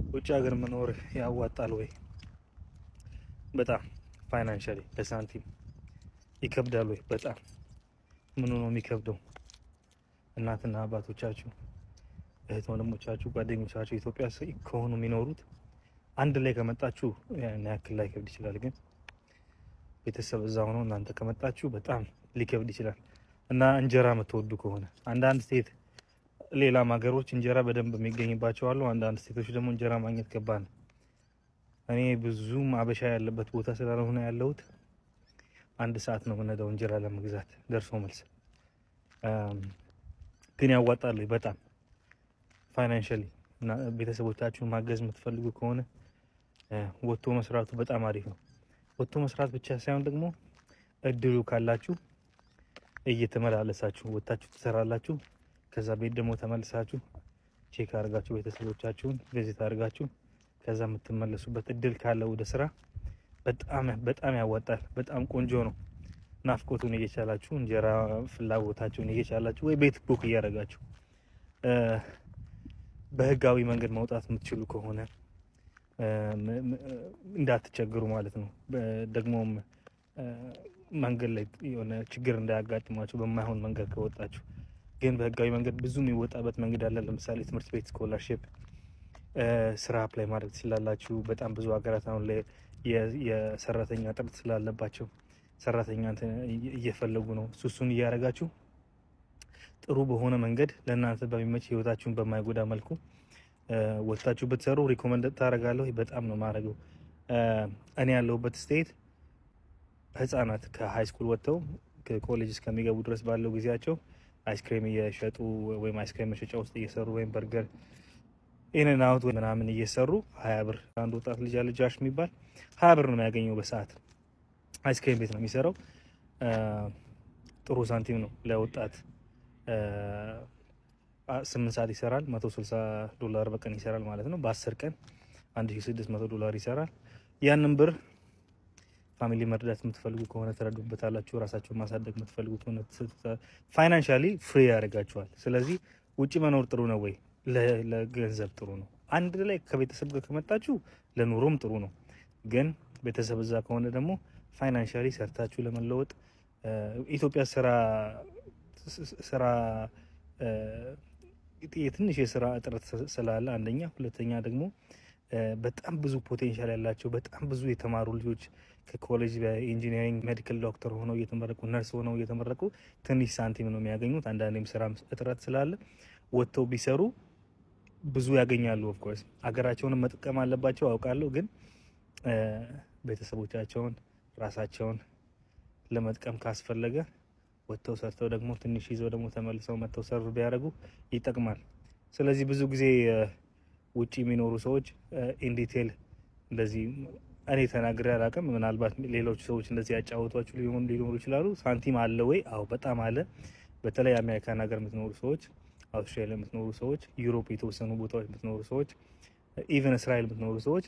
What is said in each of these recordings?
ውጭ ሀገር መኖር ያዋጣል ወይ? በጣም ፋይናንሻሊ በሳንቲም ይከብዳል ወይ? በጣም ምኑ ነው የሚከብደው? እናትና አባቶቻችሁ እህት ወንድሞቻችሁ ጓደኞቻችሁ ኢትዮጵያ ከሆኑ የሚኖሩት አንድ ላይ ከመጣችሁ ያን ያክል ላይ ከብድ ይችላል። ግን ቤተሰብ እዛው ነው እናንተ ከመጣችሁ በጣም ሊከብድ ይችላል። እና እንጀራ የምትወዱ ከሆነ አንዳንድ ስቴት ሌላ ሀገሮች እንጀራ በደንብ የሚገኝባቸው አሉ። አንዳንድ ስቴቶች ደግሞ እንጀራ ማግኘት ከባድ ነው። እኔ ብዙም አበሻ ያለበት ቦታ ስላልሆነ ያለሁት 1 ሰዓት ነው የምነዳው እንጀራ ለመግዛት ደርሶ መልስ። ግን ያዋጣል በጣም ፋይናንሻሊ እና ቤተሰቦቻችሁን ማገዝ የምትፈልጉ ከሆነ ወጥቶ መስራቱ በጣም አሪፍ ነው። ወጥቶ መስራት ብቻ ሳይሆን ደግሞ እድሉ ካላችሁ እየተመላለሳችሁ ወጣችሁ ትሰራላችሁ። ከዛ ቤት ደግሞ ተመልሳችሁ ቼክ አድርጋችሁ ቤተሰቦቻችሁን ቪዚት አድርጋችሁ ከዛ የምትመለሱበት እድል ካለ ወደ ስራ በጣም ያዋጣል። በጣም ቆንጆ ነው። ናፍቆቱን እየቻላችሁ እንጀራ ፍላጎታችሁን እየቻላችሁ ወይ ቤት ቡክ እያደረጋችሁ በህጋዊ መንገድ መውጣት የምትችሉ ከሆነ እንዳትቸገሩ ማለት ነው። ደግሞም መንገድ ላይ የሆነ ችግር እንዳያጋጥማችሁ በማይሆን መንገድ ከወጣችሁ። ግን በህጋዊ መንገድ ብዙ የሚወጣበት መንገድ አለ። ለምሳሌ ትምህርት ቤት ስኮላርሺፕ ስራ አፕላይ ማድረግ ትችላላችሁ። በጣም ብዙ ሀገራት አሁን ላይ የሰራተኛ እጥረት ስላለባቸው ሰራተኛ እየፈለጉ ነው። እሱን እያደረጋችሁ ጥሩ በሆነ መንገድ ለእናንተ በሚመች ህይወታችሁን በማይጎዳ መልኩ ወጣችሁ ብትሰሩ ሪኮመንድ ታደርጋለሁ። በጣም ነው ማድረገው። እኔ ያለሁበት ስቴት ህፃናት ከሃይ ስኩል ወጥተው ከኮሌጅ እስከሚገቡ ድረስ ባለው ጊዜያቸው አይስክሬም እየሸጡ ወይም አይስክሬም መሸጫ ውስጥ እየሰሩ ወይም በርገር ኢንና አውት ምናምን እየሰሩ 20 ብር አንድ ወጣት ልጅ አለ ጃሽ የሚባል 20 ብር ነው የሚያገኘው በሰዓት። አይስክሬም ቤት ነው የሚሰራው። ጥሩ ሳንቲም ነው ለወጣት። 8 ሰዓት ይሰራል። $160 በቀን ይሰራል ማለት ነው። በ10 ቀን $1600 ይሰራል። ያንን ብር ፋሚሊ መርዳት የምትፈልጉ ከሆነ ተረዱበታላችሁ። ራሳችሁን ማሳደግ የምትፈልጉ ከሆነ ፋይናንሻሊ ፍሪ ያደርጋችኋል። ስለዚህ ውጪ መኖር ጥሩ ነው ወይ? ለገንዘብ ጥሩ ነው። አንድ ላይ ከቤተሰብ ጋር ከመጣችሁ ለኑሮም ጥሩ ነው። ግን ቤተሰብ እዛ ከሆነ ደግሞ ፋይናንሻሊ ሰርታችሁ ለመለወጥ ኢትዮጵያ ስራ የትንሽ የስራ እጥረት ስላለ አንደኛ፣ ሁለተኛ ደግሞ በጣም ብዙ ፖቴንሻል ያላቸው በጣም ብዙ የተማሩ ልጆች ከኮሌጅ በኢንጂነሪንግ ሜዲካል ዶክተር ሆነው እየተመረቁ ነርስ ሆነው እየተመረቁ ትንሽ ሳንቲም ነው የሚያገኙት። አንዳንዴም ስራ እጥረት ስላለ ወጥተው ቢሰሩ ብዙ ያገኛሉ። ኦፍ ኮርስ አገራቸውን መጥቀም አለባቸው አውቃለሁ። ግን ቤተሰቦቻቸውን ራሳቸውን ለመጥቀም ካስፈለገ ወጥተው ሰርተው ደግሞ ትንሽ ይዘው ደግሞ ተመልሰው መጥተው ሰርቭ ቢያደርጉ ይጠቅማል። ስለዚህ ብዙ ጊዜ ውጪ የሚኖሩ ሰዎች ኢን ዲቴል እንደዚህ እኔ ተናግሬ አላውቅም። ምናልባት ሌሎች ሰዎች እንደዚህ ያጫወቷችሁ ሊኖሩ ይችላሉ። ሳንቲም አለ ወይ? አዎ በጣም አለ። በተለይ አሜሪካን ሀገር የምትኖሩ ሰዎች፣ አውስትራሊያ የምትኖሩ ሰዎች፣ ዩሮፕ የተወሰኑ ቦታዎች የምትኖሩ ሰዎች፣ ኢቨን እስራኤል የምትኖሩ ሰዎች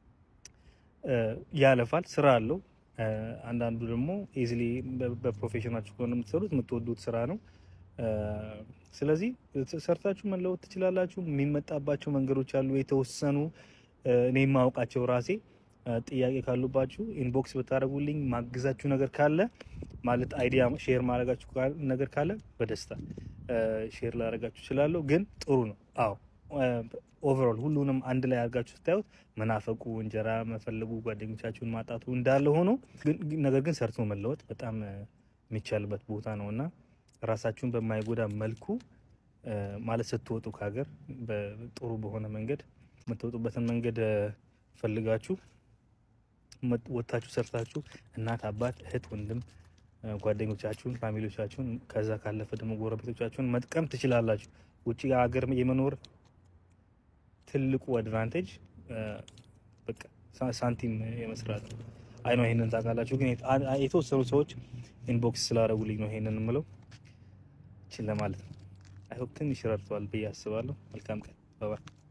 ያለፋል፣ ስራ አለው። አንዳንዱ ደግሞ ኢዚሊ በፕሮፌሽናችሁ ከሆነ የምትሰሩት የምትወዱት ስራ ነው። ስለዚህ ሰርታችሁ መለወጥ ትችላላችሁ። የሚመጣባቸው መንገዶች አሉ የተወሰኑ። እኔ የማውቃቸው ራሴ ጥያቄ ካሉባችሁ ኢንቦክስ ብታደርጉልኝ ማግዛችሁ ነገር ካለ ማለት አይዲያ ሼር ማድረጋችሁ ነገር ካለ በደስታ ሼር ላደርጋችሁ እችላለሁ። ግን ጥሩ ነው። አዎ ኦቨርኦል ሁሉንም አንድ ላይ አድርጋችሁ ስታዩት መናፈቁ፣ እንጀራ መፈለጉ፣ ጓደኞቻችሁን ማጣቱ እንዳለ ሆኖ ነገር ግን ሰርቶ መለወጥ በጣም የሚቻልበት ቦታ ነውና ራሳችሁን በማይጎዳ መልኩ ማለት ስትወጡ ከሀገር በጥሩ በሆነ መንገድ የምትወጡበትን መንገድ ፈልጋችሁ ወጣችሁ ሰርታችሁ እናት አባት እህት ወንድም ጓደኞቻችሁን ፋሚሊዎቻችሁን ከዛ ካለፈ ደግሞ ጎረቤቶቻችሁን መጥቀም ትችላላችሁ። ውጪ ሀገር የመኖር ትልቁ አድቫንቴጅ በቃ ሳንቲም የመስራት አይ ነው። ይሄንን ታውቃላችሁ። ግን የተወሰኑ ሰዎች ኢንቦክስ ስላደረጉልኝ ነው ይሄንን የምለው ለማለት ነው። አይ ሆፕ ትንሽ ረድቷል ብዬ አስባለሁ። መልካም ቀን። ባይ